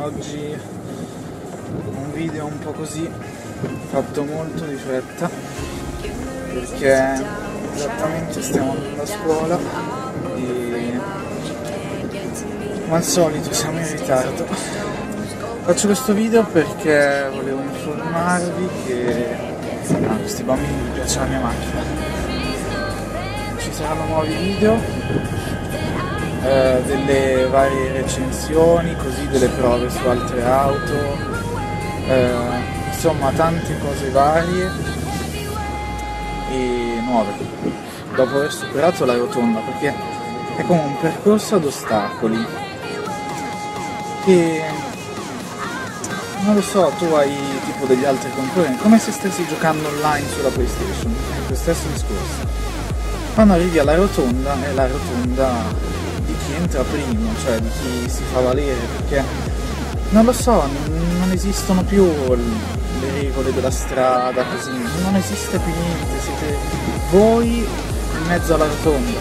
Oggi un video un po' così, fatto molto di fretta, perché esattamente stiamo andando a scuola e come al solito siamo in ritardo. Faccio questo video perché volevo informarvi che a questi bambini gli piace la mia macchina. Ci saranno nuovi video, delle varie recensioni, così delle prove su altre auto, insomma tante cose varie e nuove, dopo aver superato la rotonda, perché è come un percorso ad ostacoli che, non lo so, tu hai tipo degli altri concorrenti, come se stessi giocando online sulla PlayStation, lo stesso discorso. Quando arrivi alla rotonda è la rotonda di chi entra primo, cioè di chi si fa valere, perché non lo so, non esistono più le regole della strada, così, non esiste più niente, siete voi in mezzo alla rotonda.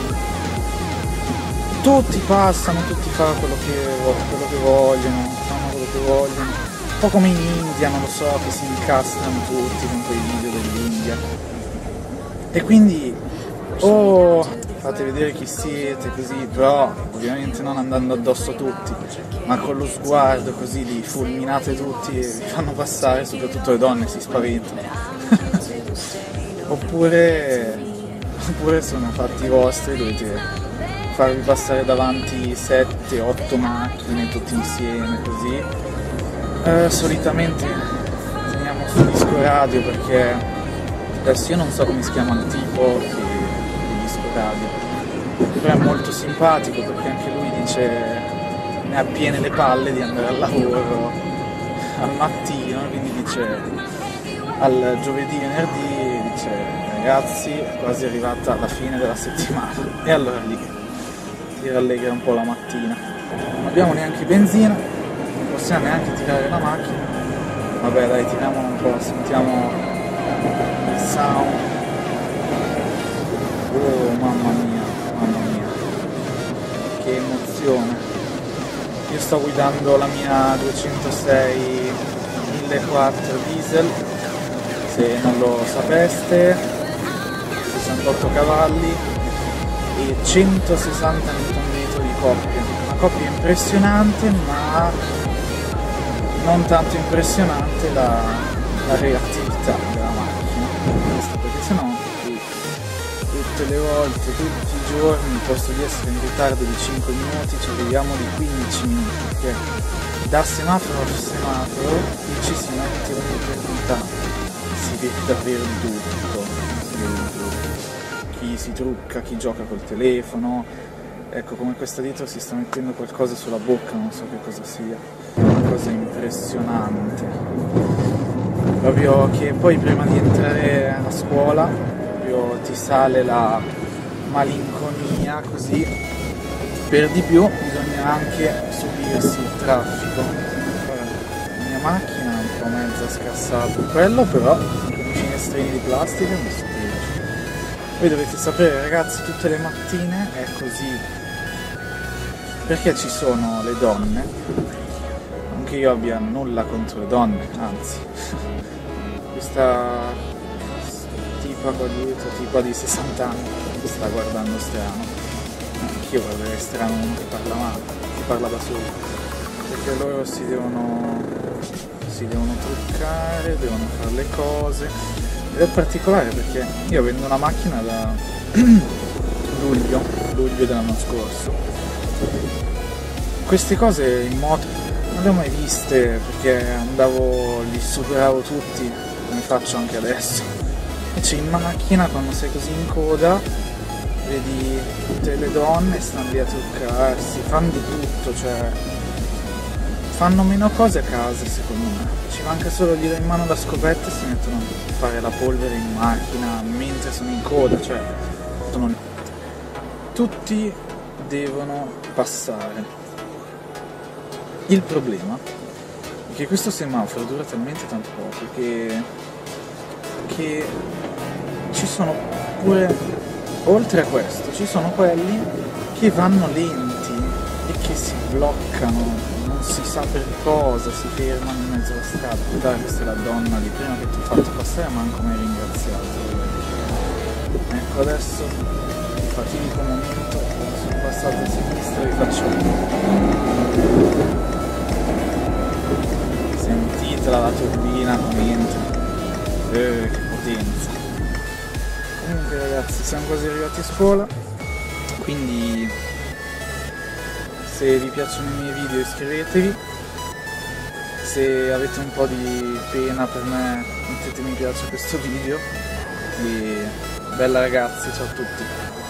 Tutti passano, tutti fanno quello che vogliono, fanno quello che vogliono. Un po' come in India, non lo so, che si incastrano tutti con quei video dell'India. E quindi fate vedere chi siete, così, però ovviamente non andando addosso a tutti, ma con lo sguardo così li fulminate tutti e vi fanno passare, soprattutto le donne si spaventano. oppure sono fatti vostri, dovete farvi passare davanti 7-8 macchine tutti insieme, così. Solitamente teniamo su disco radio, perché adesso io non so come si chiama il tipo di disco radio, però è molto simpatico, perché anche lui dice, ne ha piene le palle di andare al lavoro al mattino, quindi dice al giovedì, venerdì, dice ragazzi è quasi arrivata la fine della settimana, e allora lì ti rallegra un po' la mattina. Non abbiamo neanche benzina, non possiamo neanche tirare la macchina, vabbè dai, tiriamola un po', sentiamo il sound. Oh mamma mia, che emozione. Io sto guidando la mia 206 1400 diesel, se non lo sapeste, 68 cavalli e 160 Nm di coppia. Una coppia impressionante, ma non tanto impressionante la reattività della macchina, perché sennò tutte le volte, tutti i giorni, al posto di essere in ritardo di 5 minuti ci arriviamo di 15 minuti, perché da semaforo a semaforo ci si mette un'eternità, si vede davvero di tutto, chi si trucca, chi gioca col telefono, ecco, come questa dietro si sta mettendo qualcosa sulla bocca, non so che cosa sia, una cosa impressionante, proprio che poi prima di entrare a scuola ti sale la malinconia, così per di più bisogna anche subirsi il traffico. La mia macchina è un po' mezza scassata, quello però con i finestrini di plastica mi stupisce. Voi dovete sapere ragazzi, tutte le mattine è così, perché ci sono le donne, non che io abbia nulla contro le donne, anzi questa qua dietro, tipo di 60 anni, che sta guardando strano, anch'io guarderei strano uno che parla male, che parla da solo, perché loro si devono truccare, devono fare le cose, ed è particolare perché io avendo una macchina da luglio dell'anno scorso, queste cose in moto non le ho mai viste, perché andavo, li superavo tutti, come faccio anche adesso. Invece in macchina, quando sei così in coda, vedi tutte le donne stanno lì a truccarsi, fanno di tutto, cioè fanno meno cose a casa secondo me, ci manca solo gli dai in mano la scopetta e si mettono a fare la polvere in macchina mentre sono in coda, cioè tutti devono passare. Il problema è che questo semaforo dura talmente tanto poco che ci sono pure, oltre a questo, ci sono quelli che vanno lenti e che si bloccano, non si sa per cosa, si fermano in mezzo alla strada. Dai, questa è la donna di prima che ti ho fatto passare, manco mi hai ringraziato. Ecco, adesso il fatidico momento, sono passato a sinistra e vi faccio. Sentitela la turbina come entra. Che potenza. Comunque ragazzi, siamo quasi arrivati a scuola, quindi se vi piacciono i miei video iscrivetevi, se avete un po' di pena per me mettete mi piace a questo video e bella ragazzi, ciao a tutti.